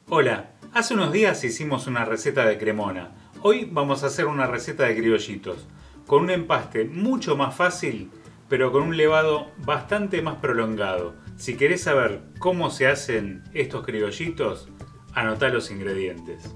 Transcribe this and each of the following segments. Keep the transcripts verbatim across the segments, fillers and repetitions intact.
Hola, hace unos días hicimos una receta de cremona. Hoy vamos a hacer una receta de criollitos, con un empaste mucho más fácil, pero con un levado bastante más prolongado. Si querés saber cómo se hacen estos criollitos, anotá los ingredientes.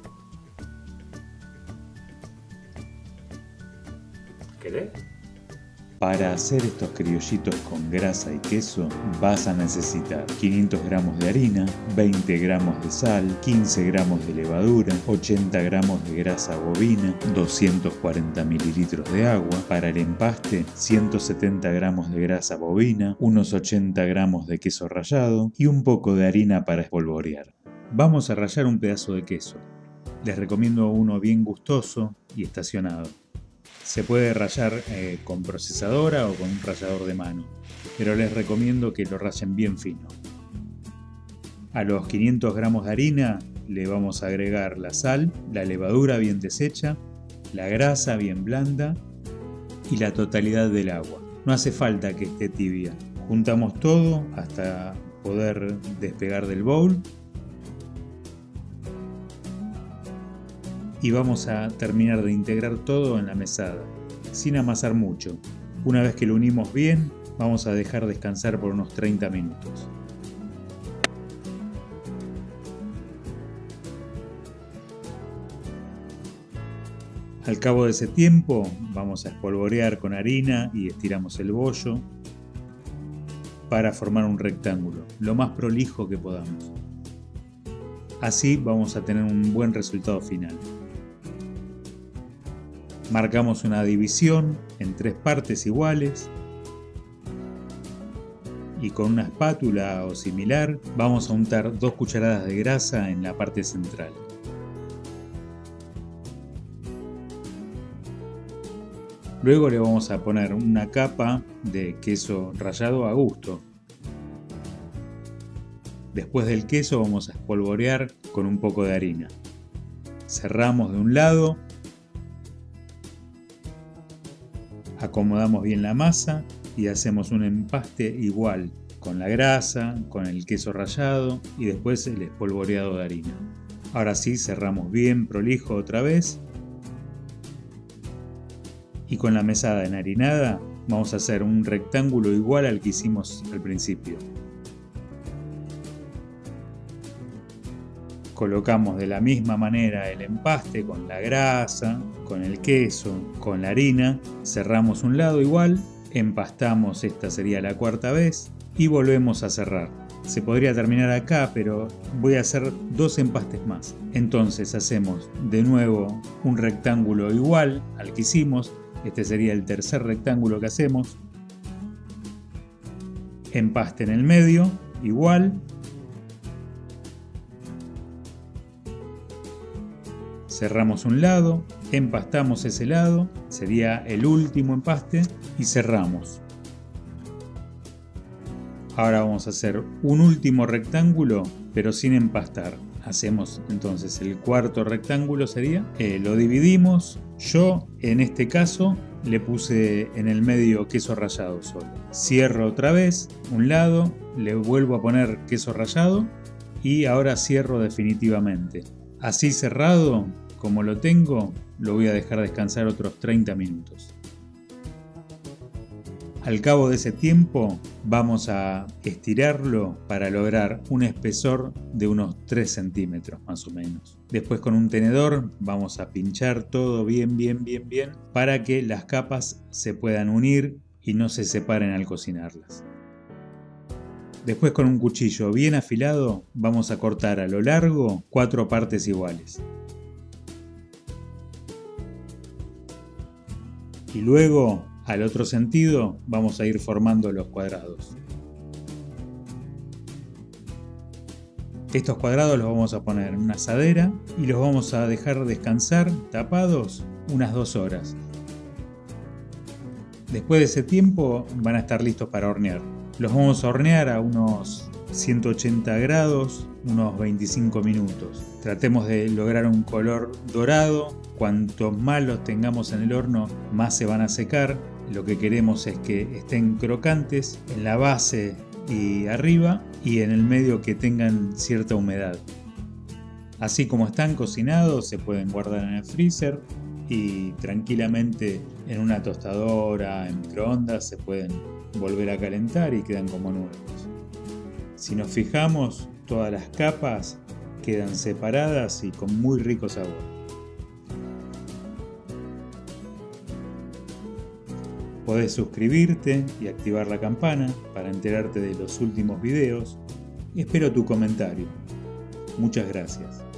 ¿Querés? Para hacer estos criollitos con grasa y queso vas a necesitar quinientos gramos de harina, veinte gramos de sal, quince gramos de levadura, ochenta gramos de grasa bovina, doscientos cuarenta mililitros de agua. Para el empaste, ciento setenta gramos de grasa bovina, unos ochenta gramos de queso rallado y un poco de harina para espolvorear. Vamos a rallar un pedazo de queso. Les recomiendo uno bien gustoso y estacionado. Se puede rallar eh, con procesadora o con un rallador de mano, pero les recomiendo que lo rallen bien fino. A los quinientos gramos de harina le vamos a agregar la sal, la levadura bien deshecha, la grasa bien blanda y la totalidad del agua. No hace falta que esté tibia. Juntamos todo hasta poder despegar del bowl. Y vamos a terminar de integrar todo en la mesada, sin amasar mucho. Una vez que lo unimos bien, vamos a dejar descansar por unos treinta minutos. Al cabo de ese tiempo, vamos a espolvorear con harina y estiramos el bollo para formar un rectángulo, lo más prolijo que podamos. Así vamos a tener un buen resultado final. Marcamos una división en tres partes iguales y con una espátula o similar vamos a untar dos cucharadas de grasa en la parte central. Luego le vamos a poner una capa de queso rallado a gusto. Después del queso vamos a espolvorear con un poco de harina. Cerramos de un lado. Acomodamos bien la masa y hacemos un empaste igual con la grasa, con el queso rallado y después el espolvoreado de harina. Ahora sí, cerramos bien prolijo otra vez y con la mesada enharinada vamos a hacer un rectángulo igual al que hicimos al principio. Colocamos de la misma manera el empaste con la grasa, con el queso, con la harina, cerramos un lado igual, empastamos, esta sería la cuarta vez, y volvemos a cerrar. Se podría terminar acá, pero voy a hacer dos empastes más. Entonces hacemos de nuevo un rectángulo igual al que hicimos, este sería el tercer rectángulo que hacemos, empaste en el medio, igual, cerramos un lado, empastamos ese lado, sería el último empaste y cerramos. Ahora vamos a hacer un último rectángulo pero sin empastar. Hacemos entonces el cuarto rectángulo sería, eh, lo dividimos, yo en este caso le puse en el medio queso rallado solo. Cierro otra vez un lado, le vuelvo a poner queso rallado y ahora cierro definitivamente. Así cerrado, como lo tengo, lo voy a dejar descansar otros treinta minutos. Al cabo de ese tiempo vamos a estirarlo para lograr un espesor de unos tres centímetros más o menos. Después con un tenedor vamos a pinchar todo bien, bien, bien, bien para que las capas se puedan unir y no se separen al cocinarlas. Después con un cuchillo bien afilado vamos a cortar a lo largo cuatro partes iguales. Y luego, al otro sentido, vamos a ir formando los cuadrados. Estos cuadrados los vamos a poner en una asadera y los vamos a dejar descansar tapados unas dos horas. Después de ese tiempo van a estar listos para hornear. Los vamos a hornear a unos ciento ochenta grados, unos veinticinco minutos. Tratemos de lograr un color dorado. Cuanto más los tengamos en el horno, más se van a secar. Lo que queremos es que estén crocantes en la base y arriba, y en el medio que tengan cierta humedad. Así como están cocinados, se pueden guardar en el freezer y tranquilamente en una tostadora, en microondas, se pueden volver a calentar y quedan como nuevos. Si nos fijamos, todas las capas quedan separadas y con muy rico sabor. Podés suscribirte y activar la campana para enterarte de los últimos videos. Espero tu comentario. Muchas gracias.